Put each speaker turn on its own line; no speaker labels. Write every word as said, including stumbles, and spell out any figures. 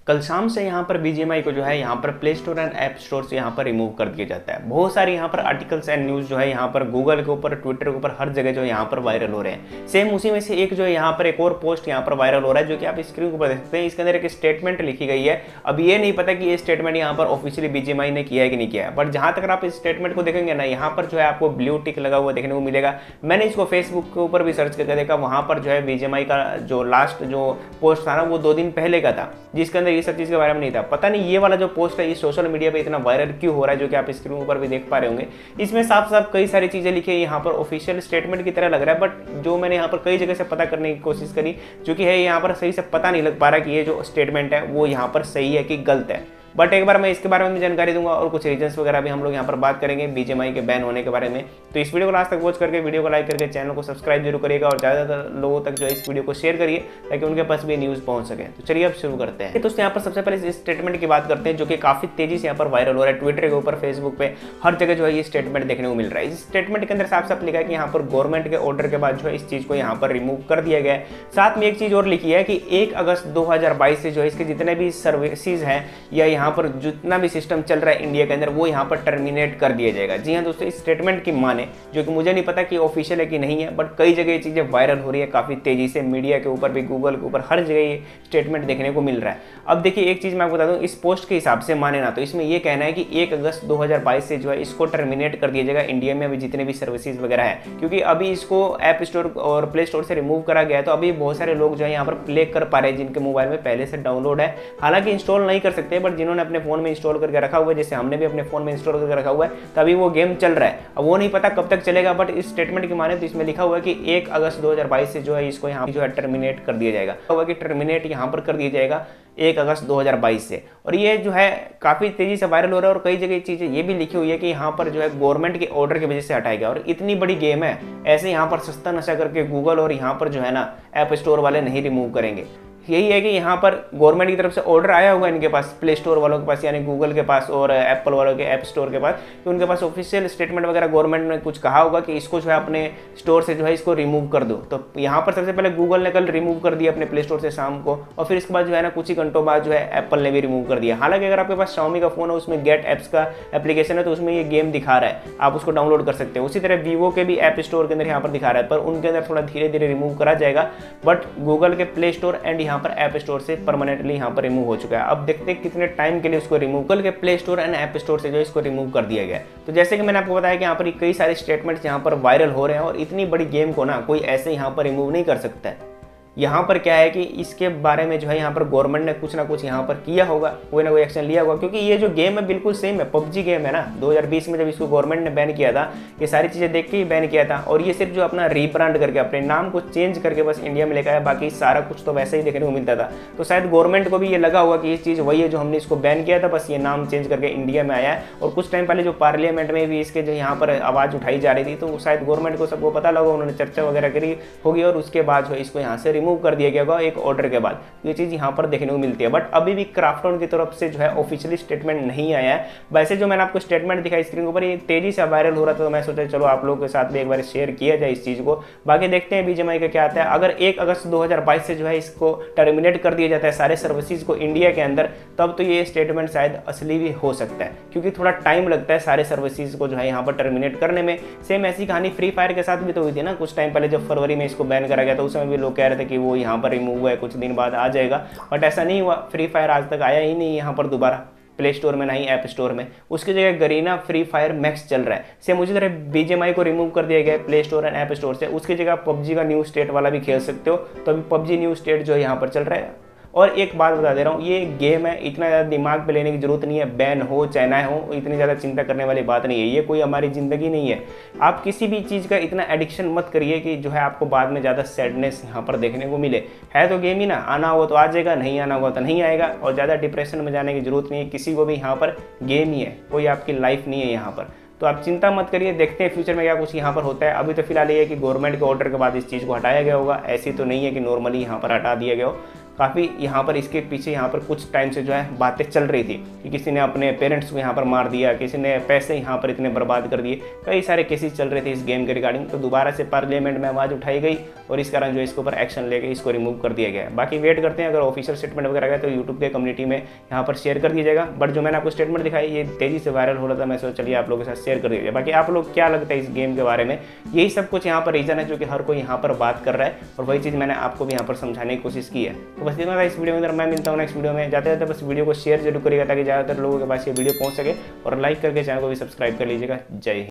कल शाम से यहाँ पर बीजीएमआई को जो है यहाँ पर play store and app store से यहाँ पर रिमूव कर दिया जाता है। बहुत सारी यहाँ पर आर्टिकल्स एंड न्यूज़ जो है यहाँ पर गूगल के ऊपर, ट्विटर के ऊपर, हर जगह जो यहाँ पर वायरल हो रहे हैं। सेम उसी में से एक जो है यहाँ पर एक और पोस्ट यहाँ पर वायरल हो रहा है, जो कि आप स्क्रीन के ऊपर देख सकते हैं। इसके अंदर एक स्टेटमेंट लिखी गई है। अब ये नहीं पता कि ये स्टेटमेंट यहाँ पर ऑफिशियली बीजीएमआई ने किया है कि नहीं किया है, बट जहाँ तक आप इस स्टेटमेंट को देखेंगे ना, यहाँ पर जो है आपको ब्लू टिक लगा हुआ देखने को मिलेगा। मैंने इसको फेसबुक के ऊपर भी सर्च करके देखा, वहाँ पर जो है बीजीएमआई का जो लास्ट जो पोस्ट था ना, वो दो दिन पहले का था, जिसके अंदर ये सब चीज़ के बारे में नहीं था। पता नहीं ये वाला जो पोस्ट है इस सोशल मीडिया पे इतना वायरल क्यों हो रहा है, जो कि आप स्क्रीन पर भी देख पा रहे होंगे। इसमें साफ साफ कई सारी चीज़ें लिखी है, यहाँ पर ऑफिशियल स्टेटमेंट की तरह लग रहा है, बट जो मैंने यहाँ पर कई जगह से पता करने की कोशिश करी, जो कि है यहाँ पर सही से पता नहीं लग पा रहा कि ये जो स्टेटमेंट है वो यहाँ पर सही है कि गलत है। बट एक बार मैं इसके बारे में भी जानकारी दूंगा और कुछ रीजंस वगैरह भी हम लोग यहाँ पर बात करेंगे बीजीएमआई के बैन होने के बारे में। तो इस वीडियो को लास्ट तक वॉच करके वीडियो को लाइक करके चैनल को सब्सक्राइब जरूर करिएगा और ज़्यादातर लोगों तक जो है इस वीडियो को शेयर करिए, ताकि उनके पास भी न्यूज़ पहुंच सके। तो चलिए अब शुरू करते हैं। दोस्तों यहाँ पर सबसे पहले इस स्टेटमेंट की बात करते हैं, जो कि काफ़ी तेजी से यहाँ पर वायरल हो रहा है। ट्विटर के ऊपर, फेसबुक पे, हर जगह जो है ये स्टेटमेंट देखने को मिल रहा है। इस स्टेटमेंट के अंदर साफ साफ लिखा है कि यहाँ पर गवर्नमेंट के ऑर्डर के बाद जो है इस चीज़ को यहाँ पर रिमूव कर दिया गया है। साथ में एक चीज़ और लिखी है कि एक अगस्त दो हज़ार बाईस से जो है इसके जितने भी सर्विसेज हैं या यहाँ पर जितना भी सिस्टम चल रहा है इंडिया के अंदर, वो यहाँ पर टर्मिनेट कर दिया जाएगा। जी हाँ दोस्तों, इस स्टेटमेंट की माने, जो कि मुझे नहीं पता कि ऑफिशियल है कि नहीं है, बट कई जगह ये चीज़ें वायरल हो रही है काफ़ी तेजी से। मीडिया के ऊपर भी, गूगल के ऊपर, हर जगह ये स्टेटमेंट देखने को मिल रहा है। अब देखिए एक चीज़ मैं आपको बता दूँ, इस पोस्ट के हिसाब से माने ना, तो इसमें यह कहना है कि एक अगस्त दो हज़ार बाईस से जो है इसको टर्मिनेट कर दिया जाएगा इंडिया में अभी जितने भी सर्विसेज वगैरह है, क्योंकि अभी इसको ऐप स्टोर और प्ले स्टोर से रिमूव करा गया है। तो अभी बहुत सारे लोग जो है यहाँ पर प्ले कर पा रहे हैं जिनके मोबाइल में पहले से डाउनलोड है। हालांकि इंस्टॉल नहीं कर सकते, बट जिन्होंने अपने फोन में इंस्टॉल करके रखा हुआ है, जैसे हमने भी अपने फोन में इंस्टॉल करके रखा हुआ है, तभी वो गेम चल रहा है। अब वो नहीं पता कब तक चलेगा, बट इस स्टेटमेंट की माने तो इसमें लिखा हुआ है कि एक अगस्त दो हज़ार बाईस से जो है इसको यहाँ जो है टर्मिनेट कर दिया जाएगा। हुआ कि टर्मिनेट यहाँ पर कर दिया जाएगा एक अगस्त दो हज़ार बाईस से। और ये जो है काफ़ी तेजी से वायरल हो रहा है, और कई जगह चीज़ें ये भी लिखी हुई है कि यहाँ पर जो है गवर्नमेंट के ऑर्डर की वजह से हटाया गया। और इतनी बड़ी गेम है, ऐसे यहाँ पर सस्ता नशा करके गूगल और यहाँ पर जो है ना ऐप स्टोर वाले नहीं रिमूव करेंगे। यही है कि यहाँ पर गवर्नमेंट की तरफ से ऑर्डर आया होगा इनके पास, प्ले स्टोर वालों के पास, यानी गूगल के पास और एप्पल वालों के ऐप स्टोर के पास, तो उनके पास ऑफिशियल स्टेटमेंट वगैरह गवर्नमेंट ने कुछ कहा होगा कि इसको जो है अपने स्टोर से जो है इसको रिमूव कर दो। तो यहाँ पर सबसे पहले गूगल ने कल रिमूव कर दिया अपने प्ले स्टोर से शाम को, और फिर इसके बाद जो है ना कुछ ही घंटों बाद जो है एप्पल ने भी रिमूव कर दिया। हालांकि अगर आपके पास शाओमी का फोन है, उसमें गेट एप्स का एप्लीकेशन है, तो उसमें ये गेम दिखा रहा है, आप उसको डाउनलोड कर सकते हैं। उसी तरह वीवो के भी ऐप स्टोर के अंदर यहाँ पर दिखा रहा है, पर उनके अंदर थोड़ा धीरे धीरे रिमूव करा जाएगा। बट गूगल के प्ले स्टोर एंड यहाँ पर ऐप स्टोर से परमानेंटली यहाँ पर रिमूव हो चुका है। अब देखते हैं कितने टाइम के लिए उसको रिमूव गूगल के play store and app store से जो इसको रिमूव कर दिया गया है। तो जैसे कि मैंने आपको बताया कि यहाँ पर कई सारे स्टेटमेंट्स यहाँ पर वायरल हो रहे हैं, और इतनी बड़ी गेम को ना कोई ऐसे यहाँ पर रिमूव नहीं कर सकता है। यहाँ पर क्या है कि इसके बारे में जो है यहाँ पर गवर्नमेंट ने कुछ ना कुछ यहाँ पर किया होगा, कोई ना कोई एक्शन लिया होगा, क्योंकि ये जो गेम है बिल्कुल सेम है, पबजी गेम है ना। दो हज़ार बीस में जब इसको गवर्नमेंट ने बैन किया था, ये सारी चीज़ें देख के ही बैन किया था, और ये सिर्फ जो अपना रीब्रांड करके अपने नाम को चेंज करके बस इंडिया में लेकर आया, बाकी सारा कुछ तो वैसे ही देखने को मिलता था। तो शायद गवर्नमेंट को भी ये लगा होगा कि ये चीज़ वही है जो हमने इसको बैन किया था, बस ये नाम चेंज करके इंडिया में आया है। और कुछ टाइम पहले जो पार्लियामेंट में भी इसके जो यहाँ पर आवाज़ उठाई जा रही थी, तो शायद गवर्नमेंट को सबको पता लगा, उन्होंने चर्चा वगैरह करी होगी, और उसके बाद जो है इसको यहाँ से रिमूव कर दिया गया होगा एक ऑर्डर के बाद। ये चीज यहाँ पर देखने को मिलती है। बट अभी भी क्राफ्टन की तरफ से जो है ऑफिशियली स्टेटमेंट नहीं आया है। वैसे जो मैंने आपको स्टेटमेंट दिखाई स्क्रीन के ऊपर, ये तेजी से वायरल हो रहा था, तो मैं सोचा चलो आप लोगों के साथ भी एक बार शेयर किया जाए इस चीज को। बाकी देखते हैं बीजीएमआई का क्या आता है। अगर एक अगस्त दो हज़ार बाईस से जो है इसको टर्मिनेट कर दिया जाता है सारे सर्विसेज को इंडिया के अंदर, तब तो ये स्टेटमेंट शायद असली भी हो सकता है, क्योंकि थोड़ा टाइम लगता है सारे सर्विसेज को जो है यहाँ पर टर्मिनेट करने में। सेम ऐसी कहानी फ्री फायर के साथ भी तो हुई थी ना, कुछ टाइम पहले जब फरवरी में इसको बैन करा गया था, उस समय भी लोग कह रहे थे कि वो यहाँ पर रिमूव हुआ है, कुछ दिन बाद आ जाएगा, बट ऐसा नहीं हुआ। फ्री फायर आज तक आया ही नहीं यहाँ पर दोबारा प्ले स्टोर में, नहीं ऐप स्टोर में। उसकी जगह गरीना फ्री फायर मैक्स चल रहा है। सेम उसी तरह बीजीएमआई को रिमूव कर दिया गया है play store and app store से, उसकी जगह पबजी का न्यू स्टेट वाला भी खेल सकते हो। तो अभी पबजी न्यू स्टेट जो है यहाँ पर चल रहा है। और एक बात बता दे रहा हूँ, ये गेम है, इतना ज़्यादा दिमाग पे लेने की जरूरत नहीं है। बैन हो चाहे ना हो, इतनी ज़्यादा चिंता करने वाली बात नहीं है। ये कोई हमारी ज़िंदगी नहीं है। आप किसी भी चीज़ का इतना एडिक्शन मत करिए कि जो है आपको बाद में ज़्यादा सैडनेस यहाँ पर देखने को मिले। है तो गेम ही ना, आना होगा तो आ जाएगा, नहीं आना होगा तो नहीं आएगा, और ज़्यादा डिप्रेशन में जाने की जरूरत नहीं है किसी को भी। यहाँ पर गेम ही है, कोई आपकी लाइफ नहीं है यहाँ पर। तो आप चिंता मत करिए, देखते हैं फ्यूचर में क्या कुछ यहाँ पर होता है। अभी तो फिलहाल ये है कि गवर्नमेंट के ऑर्डर के बाद इस चीज़ को हटाया गया होगा, ऐसी तो नहीं है कि नॉर्मली यहाँ पर हटा दिया गया हो। काफ़ी यहाँ पर इसके पीछे यहाँ पर कुछ टाइम से जो है बातें चल रही थी कि किसी ने अपने पेरेंट्स को यहाँ पर मार दिया, किसी ने पैसे यहाँ पर इतने बर्बाद कर दिए, कई सारे केसेस चल रहे थे इस गेम के रिगार्डिंग। तो दोबारा से पार्लियामेंट में आवाज़ उठाई गई और इस कारण जो इसके ऊपर एक्शन लेके इसको रिमूव कर दिया गया है। बाकी वेट करते हैं, अगर ऑफिशियल स्टेटमेंट वगैरह गया तो यूट्यूब के कम्युनिटी में यहाँ पर शेयर कर दिया जाएगा। बट जो मैंने आपको स्टेटमेंट दिखाई ये तेज़ी से वायरल हो रहा था, मैं सोचा चलिए आप लोगों के साथ शेयर कर दिया जाए। बाकी आप लोग क्या लगता है इस गेम के बारे में, यही सब कुछ यहाँ पर रीज़न है जो कि हर कोई यहाँ पर बात कर रहा है और वही चीज़ मैंने आपको भी यहाँ पर समझाने की कोशिश की है। तो बस इतना था इस वीडियो में, अगर मैं मिलता हूँ नेक्स्ट वीडियो में। जाते जाते बस वीडियो को शेयर जरूर करिएगा ताकि ज़्यादातर लोगों के पास ये वीडियो पहुँच सके और लाइक करके चैनल को भी सब्सक्राइब कर लीजिएगा। जय हिंद।